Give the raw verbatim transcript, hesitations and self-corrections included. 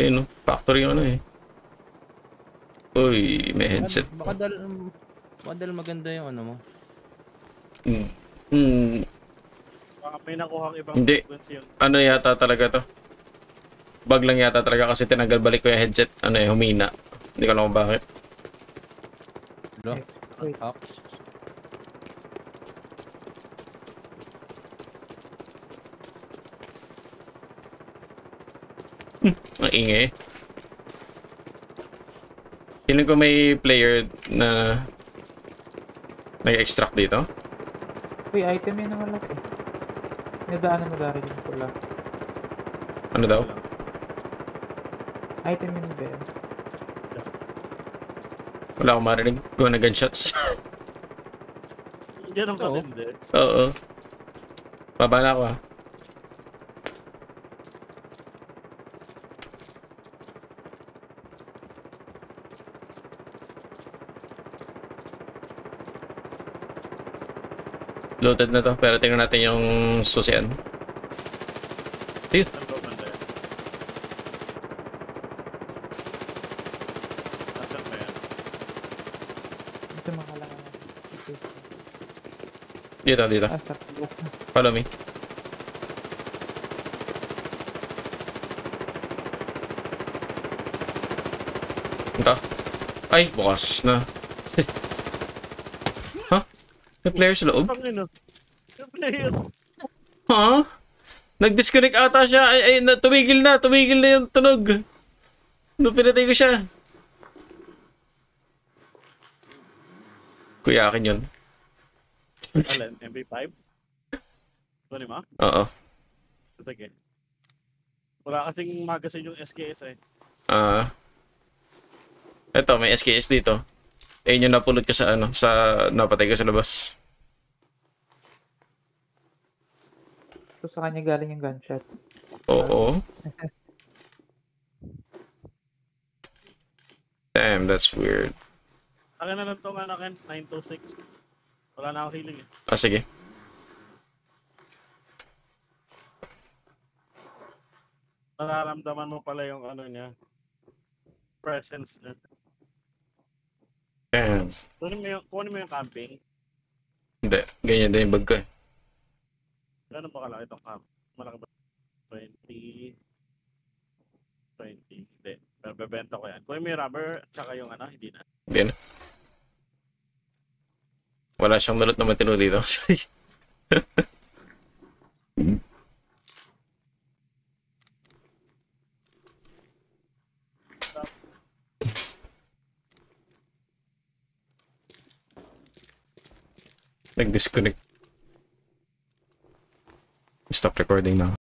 Ayun, no? Factory yung ano eh. Uy, may headset. Baka dal, baka dal maganda yung ano mo. Hmm. Hmm. Baka may nakuhang ibang Hindi. frequency yung... Ano yata talaga to? Bug lang yata talaga kasi tinanggal balik ko yung headset. Ano eh, humina. Hindi ko alam kung bakit. Lo, Wait. Ox. Ang ingay. Feeling ko may player na nag-extract dito. Uy, item yun na malaki. Nadaanan mo dari yung pula. Ano daw? Item yun ba yan? Wala akong marinig. Gawa na gunshots. Diyan ang Oo. katindi. Oo. Baba na ako ah. Loaded na to, pero tingnan natin yung susian. Ayun. Ang looban tayo. Nasaan ba yan? Ito makalaka na. Dito, dito. Ah, sa bukas na. Follow me. Ito. Ay, bukas na. Huh? May player sa loob? Ang ino. Yung player. Huh? Nag-disconnect ata siya. Ay, ay, na, tumigil na. Tumigil na yung tunog. Nung pinatay ko siya. Kuya, akin yun. Alin? M P five? Ito mo? Oo. Sige. Wala kasing magazine yung S K S eh. Ah. Eto, may S K S dito. Ayun yung napulot ko sa ano, sa napatay ko sa labas. So sa kanya galing yung gunshot. Oo. Damn, that's weird. Akin na lang ito nga akin, nine two six. Wala na akong healing eh. Ah, sige. Nararamdaman mo pala yung ano niya. Presence niya. Damn. Kunin mo yung, kunin mo yung camping. Hindi, ganyan din yung bag ko eh. Gano'n ba kalaki itong camp? Malaki ba? twenty. twenty. Hindi. Pero bebenta ko yan. Kunin mo yung rubber, tsaka yung ano, hindi na. Hindi na. Wala siyang malot na matino dito. Nag-disconnect. Stop recording now.